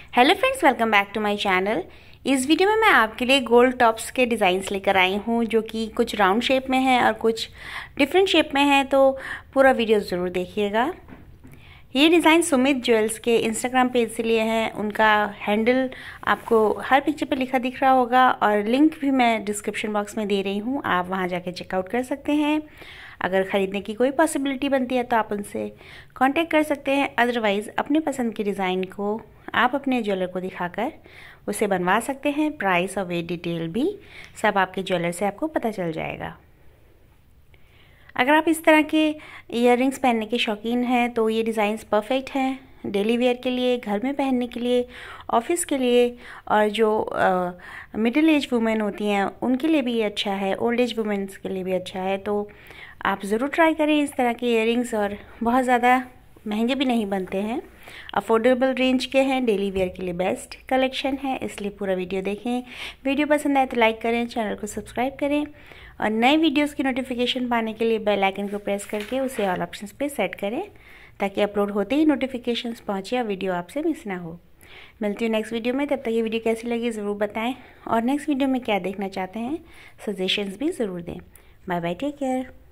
Hello friends, welcome back to my channel. इस video में मैं आपके लिए गोल्ड टॉप्स के डिज़ाइंस लेकर आई हूँ, जो कि कुछ राउंड शेप में है और कुछ डिफरेंट शेप में है, तो पूरा वीडियो ज़रूर देखिएगा। ये डिज़ाइन सुमित ज्वेल्स के इंस्टाग्राम पेज से लिए हैं। उनका हैंडल आपको हर पिक्चर पे लिखा दिख रहा होगा और लिंक भी मैं डिस्क्रिप्शन बॉक्स में दे रही हूँ, आप वहाँ जाके चेकआउट कर सकते हैं। अगर ख़रीदने की कोई पॉसिबिलिटी बनती है तो आप उनसे कांटेक्ट कर सकते हैं। अदरवाइज़ अपने पसंद की डिज़ाइन को आप अपने ज्वेलर को दिखाकर उसे बनवा सकते हैं। प्राइस और वेट डिटेल भी सब आपके ज्वेलर से आपको पता चल जाएगा। अगर आप इस तरह के इयररिंग्स पहनने के शौकीन हैं तो ये डिज़ाइंस परफेक्ट हैं डेली वेयर के लिए, घर में पहनने के लिए, ऑफिस के लिए, और जो मिडिल एज वुमेन होती हैं उनके लिए भी ये अच्छा है, ओल्ड एज वुमेन्स के लिए भी अच्छा है। तो आप ज़रूर ट्राई करें इस तरह के इयररिंग्स, और बहुत ज़्यादा महंगे भी नहीं बनते हैं, अफोर्डेबल रेंज के हैं, डेली वेयर के लिए बेस्ट कलेक्शन है। इसलिए पूरा वीडियो देखें। वीडियो पसंद आए तो लाइक करें, चैनल को सब्सक्राइब करें और नए वीडियोस की नोटिफिकेशन पाने के लिए बेल आइकन को प्रेस करके उसे ऑल ऑप्शंस पे सेट करें, ताकि अपलोड होते ही नोटिफिकेशंस पहुँचे और वीडियो आपसे मिस ना हो। मिलती हूँ नेक्स्ट वीडियो में। तब तक ये वीडियो कैसी लगी ज़रूर बताएं, और नेक्स्ट वीडियो में क्या देखना चाहते हैं सजेशंस भी ज़रूर दें। Bye bye, take care.